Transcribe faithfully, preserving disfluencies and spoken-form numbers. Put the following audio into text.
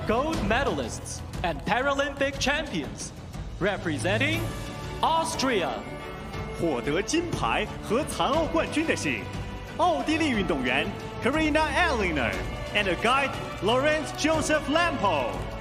gold medalists and Paralympic champions, representing Austria. 获得金牌和残奥冠军的是奥地利运动员 Carina Edlinger and the guide Lawrence Joseph Lampo.